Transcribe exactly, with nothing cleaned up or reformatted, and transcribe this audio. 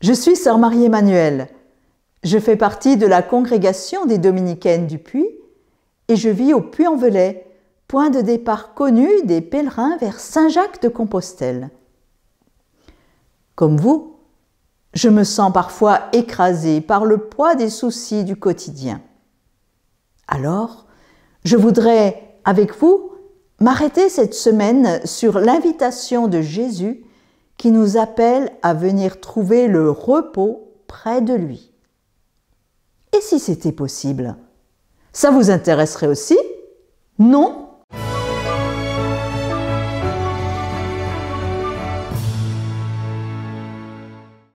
Je suis sœur Marie-Emmanuelle. Je fais partie de la congrégation des Dominicaines du Puy et je vis au Puy-en-Velay, point de départ connu des pèlerins vers Saint-Jacques-de-Compostelle. Comme vous, je me sens parfois écrasée par le poids des soucis du quotidien. Alors, je voudrais, avec vous, m'arrêter cette semaine sur l'invitation de Jésus qui nous appelle à venir trouver le repos près de lui. Et si c'était possible? Ça vous intéresserait aussi? Non?